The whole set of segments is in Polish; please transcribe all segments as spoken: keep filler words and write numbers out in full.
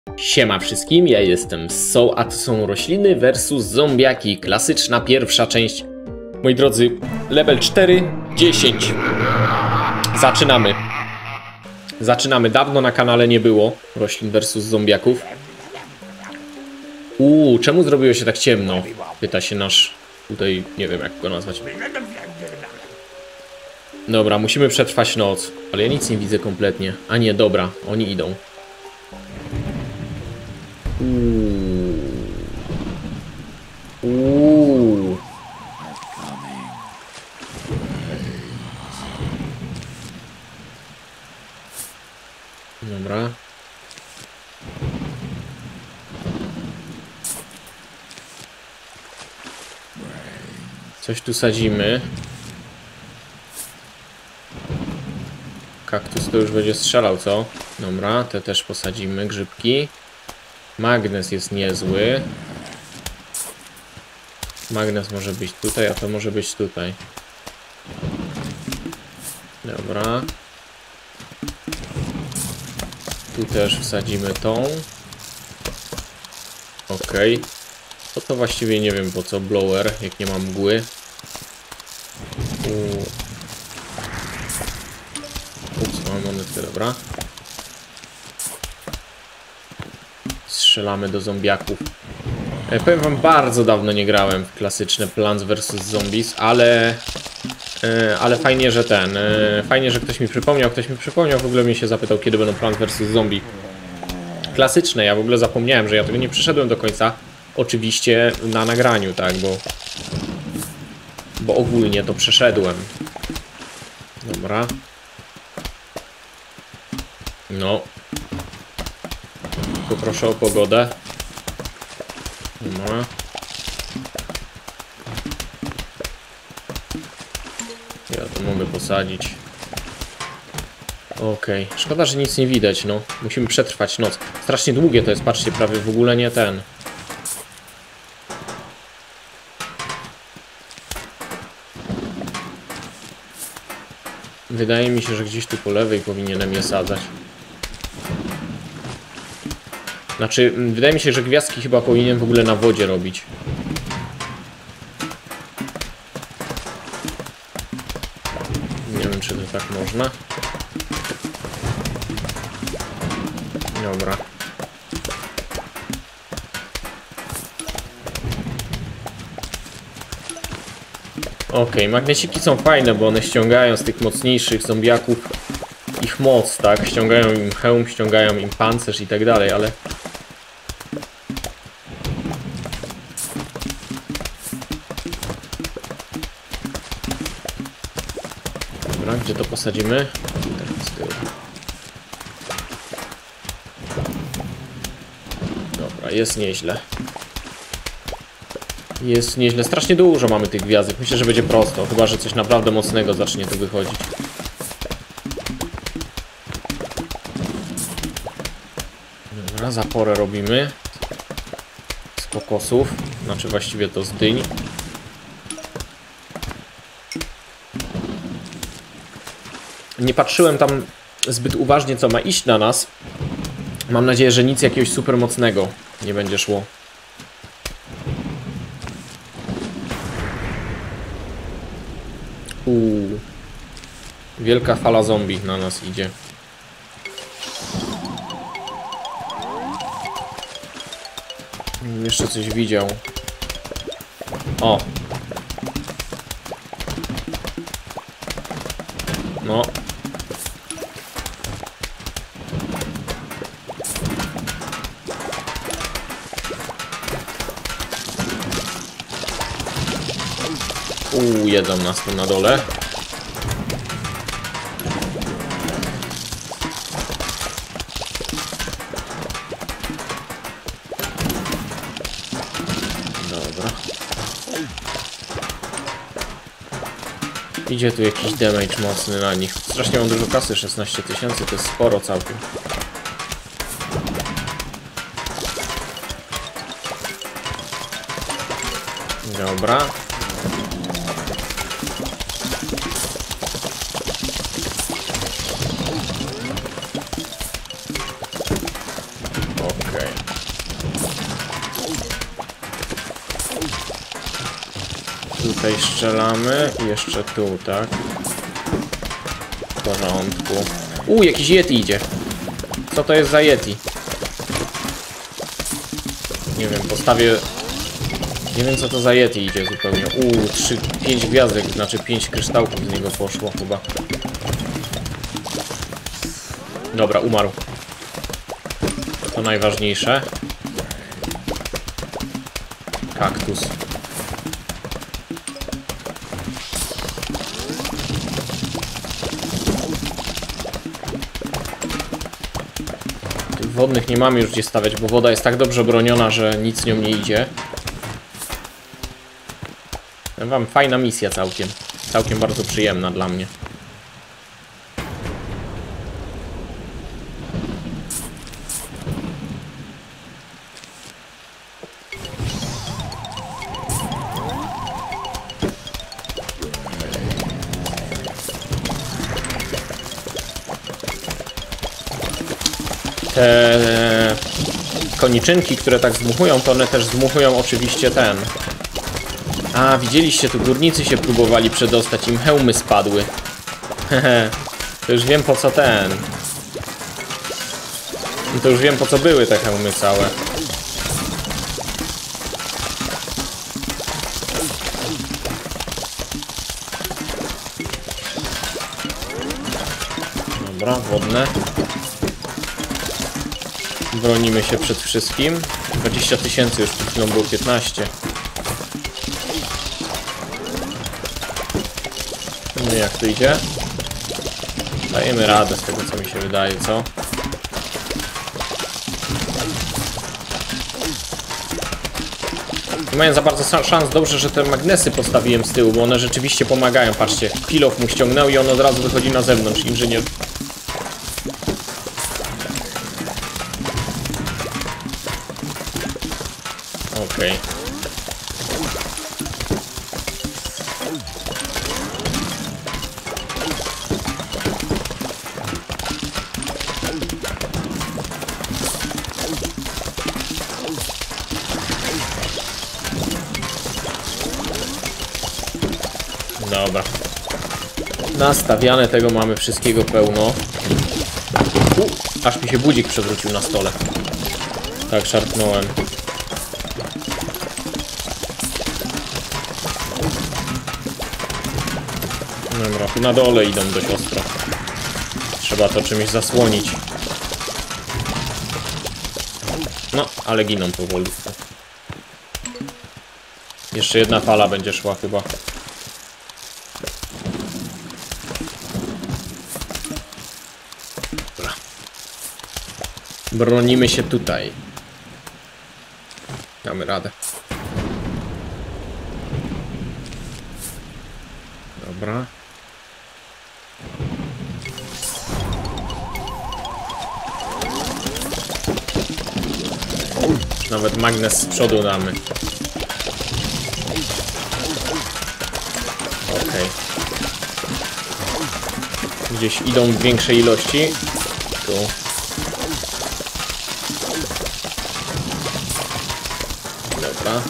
Siema wszystkim, ja jestem Soul, a to są rośliny versus zombiaki. Klasyczna pierwsza część. Moi drodzy, level cztery, dziesięć. Zaczynamy. Zaczynamy. Dawno na kanale nie było roślin versus zombiaków. Uuu, czemu zrobiło się tak ciemno? Pyta się nasz... Tutaj nie wiem jak go nazwać. Dobra, musimy przetrwać noc. Ale ja nic nie widzę kompletnie. A nie, dobra, oni idą. Uuu. Uuu. Dobra. Coś tu sadzimy. Kaktus to już będzie strzelał, co? Dobra, te też posadzimy, grzybki. Magnes jest niezły. Magnes może być tutaj, a to może być tutaj. Dobra. Tu też wsadzimy tą. Ok. To to właściwie nie wiem po co blower, jak nie mam mgły. U... Ups, mam monetkę, dobra. Strzelamy do zombiaków. E, powiem wam, bardzo dawno nie grałem w klasyczne Plants versus. Zombies, ale... E, ale fajnie, że ten... E, fajnie, że ktoś mi przypomniał, ktoś mi przypomniał, w ogóle mnie się zapytał, kiedy będą Plants versus. Zombie. Klasyczne, ja w ogóle zapomniałem, że ja tego nie przeszedłem do końca. Oczywiście na nagraniu, tak, bo... Bo ogólnie to przeszedłem. Dobra. No. Poproszę o pogodę. Dobra. Ja to mogę posadzić. Okej. Okay. Szkoda, że nic nie widać, no. Musimy przetrwać noc. Strasznie długie to jest, patrzcie, prawie w ogóle nie ten. Wydaje mi się, że gdzieś tu po lewej powinienem je sadzać. Znaczy, wydaje mi się, że gwiazdki chyba powinienem w ogóle na wodzie robić. Nie wiem, czy to tak można. Dobra. Okej, okay, magnesiki są fajne, bo one ściągają z tych mocniejszych zombiaków ich moc, tak? Ściągają im hełm, ściągają im pancerz i tak dalej, ale... Dobra, gdzie to posadzimy? Tutaj z tyłu. Dobra, jest nieźle. Jest nieźle. Strasznie dużo mamy tych gwiazdek. Myślę, że będzie prosto. Chyba, że coś naprawdę mocnego zacznie tu wychodzić. Dobra, zaporę robimy. Z kokosów. Znaczy właściwie to z dyń. Nie patrzyłem tam zbyt uważnie, co ma iść na nas. Mam nadzieję, że nic jakiegoś super mocnego nie będzie szło. Uuu. Wielka fala zombie na nas idzie. Jeszcze coś widział. O. No. Uuu, jedzą nas tu na dole. Dobra. Idzie tu jakiś damage mocny na nich. Strasznie mam dużo kasy, szesnaście tysięcy, to jest sporo całkiem. Dobra. Tutaj strzelamy. I jeszcze tu, tak? W porządku. U, jakiś Yeti idzie. Co to jest za Yeti? Nie wiem, postawię... Nie wiem, co to za Yeti idzie zupełnie. Uuu, trzy, pięć gwiazdek, znaczy pięć kryształków z niego poszło chyba. Dobra, umarł. To najważniejsze. Kaktus. Tych wodnych nie mamy już gdzie stawiać, bo woda jest tak dobrze broniona, że nic nią nie idzie. Wam fajna misja całkiem. Całkiem bardzo przyjemna dla mnie. Te koniczynki, które tak zdmuchują, to one też zdmuchują oczywiście ten. A, widzieliście, tu górnicy się próbowali przedostać, im hełmy spadły. Hehe, to już wiem po co ten. To już wiem po co były te hełmy całe. Dobra, wodne. Bronimy się przed wszystkim. dwadzieścia tysięcy, już przed chwilą było piętnaście. No jak to idzie? Dajemy radę z tego, co mi się wydaje, co? Nie mają za bardzo szans. Dobrze, że te magnesy postawiłem z tyłu, bo one rzeczywiście pomagają. Patrzcie, kilof mu ściągnął i on od razu wychodzi na zewnątrz, inżynier. Okej. Dobra. Nastawiane tego mamy wszystkiego pełno. U, aż mi się budzik przewrócił na stole. Tak szarpnąłem. Dobra, tu na dole idą dość ostro. Trzeba to czymś zasłonić. No, ale giną powolutku. Jeszcze jedna fala będzie szła chyba. Dobra. Bronimy się tutaj. Damy radę. Dobra. Nawet magnes z przodu damy. Okej. Gdzieś idą w większej ilości. Tu. Dobra.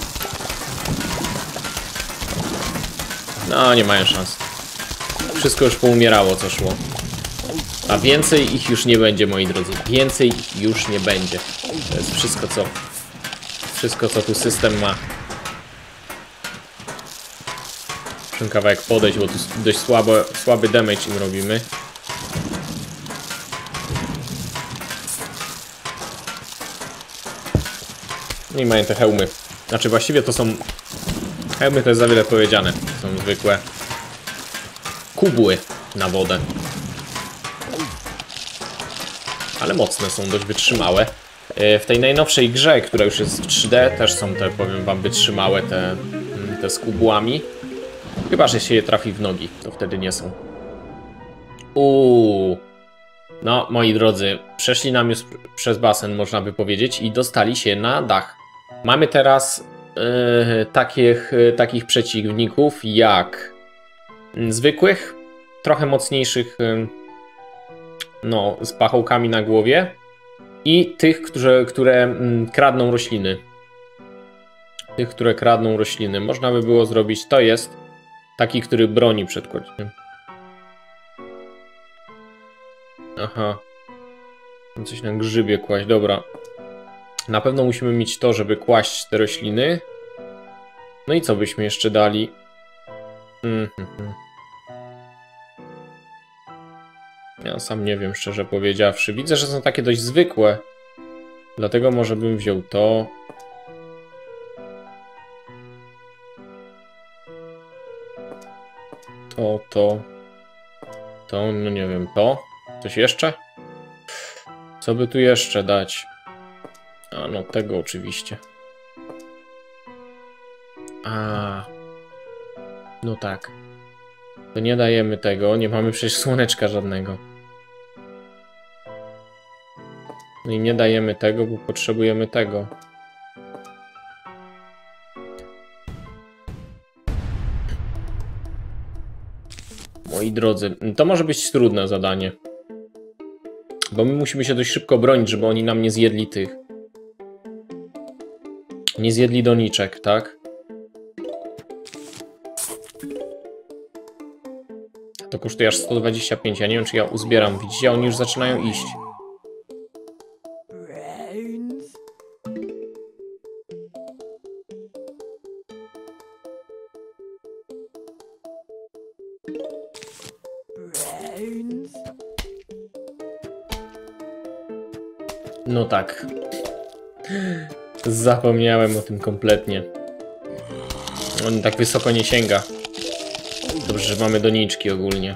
No, nie mają szans. Wszystko już poumierało, co szło. A więcej ich już nie będzie, moi drodzy. Więcej ich już nie będzie. To jest wszystko, co... Wszystko, co tu system ma. Muszę kawałek podejść, bo tu dość słabo, słaby damage im robimy. Nie mają te hełmy. Znaczy właściwie to są... Hełmy to jest za wiele powiedziane. To są zwykłe kubły na wodę. Ale mocne są, dość wytrzymałe. W tej najnowszej grze, która już jest w trzy D, też są te, powiem wam, wytrzymałe te, te z kubłami. Chyba że się je trafi w nogi, to wtedy nie są. Uuu. No, moi drodzy, przeszli nam już przez basen, można by powiedzieć, i dostali się na dach. Mamy teraz yy, takich, yy, takich przeciwników jak yy, zwykłych, trochę mocniejszych, yy, no, z pachołkami na głowie, i tych, którzy, które yy, kradną rośliny. tych, które kradną rośliny. Można by było zrobić, to jest taki, który broni przed kładziem. Aha. Coś na grzybie kłaść, dobra. Na pewno musimy mieć to, żeby kłaść te rośliny. No i co byśmy jeszcze dali? Mm -hmm. Ja sam nie wiem, szczerze powiedziawszy. Widzę, że są takie dość zwykłe. Dlatego może bym wziął to. To, to. To, no nie wiem, to. Coś jeszcze? Co by tu jeszcze dać? A, no tego oczywiście. A. No tak. To nie dajemy tego, nie mamy przecież słoneczka żadnego. No i nie dajemy tego, bo potrzebujemy tego. Moi drodzy, to może być trudne zadanie. Bo my musimy się dość szybko bronić, żeby oni nam nie zjedli tych. Nie zjedli doniczek, tak? To kosztuje aż sto dwadzieścia pięć. Ja nie wiem, czy ja uzbieram. Widzicie, oni już zaczynają iść. No tak. Zapomniałem o tym kompletnie. On tak wysoko nie sięga. Dobrze, że mamy doniczki ogólnie.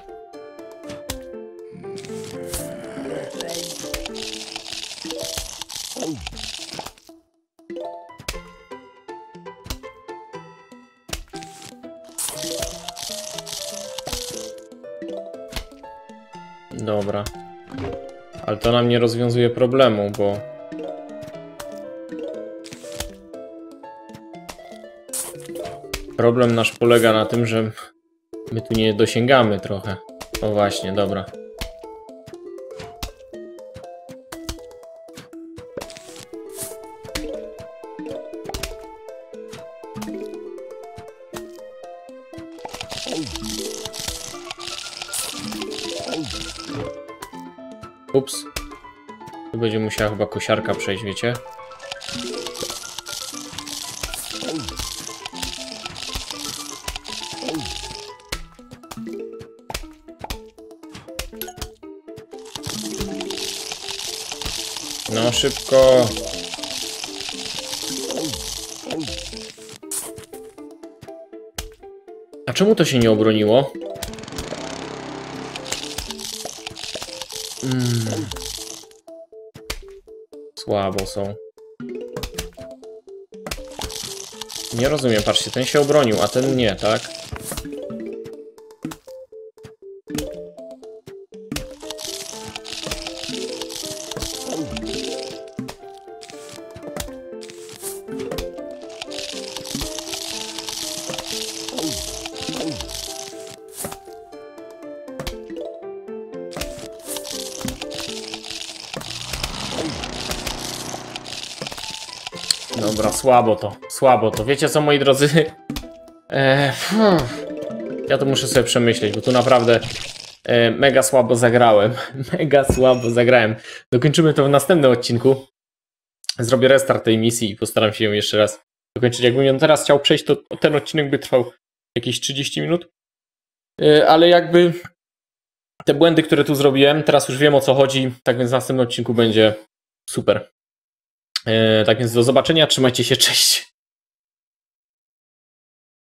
Dobra. Ale to nam nie rozwiązuje problemu, bo... Problem nasz polega na tym, że my tu nie dosięgamy trochę. O właśnie, dobra. Ups. Tu będzie musiała chyba kosiarka przejść, wiecie? No szybko. A czemu to się nie obroniło? Mm. Słabo są. Nie rozumiem, patrzcie, ten się obronił, a ten nie, tak? Dobra, słabo to, słabo to. Wiecie co, moi drodzy? Eee, ja to muszę sobie przemyśleć, bo tu naprawdę e, mega słabo zagrałem. Mega słabo zagrałem. Dokończymy to w następnym odcinku. Zrobię restart tej misji i postaram się ją jeszcze raz dokończyć. Jakbym ją teraz chciał przejść, to ten odcinek by trwał jakieś trzydzieści minut. E, ale jakby te błędy, które tu zrobiłem, teraz już wiem, o co chodzi. Tak więc w następnym odcinku będzie super. Tak więc do zobaczenia, trzymajcie się, cześć.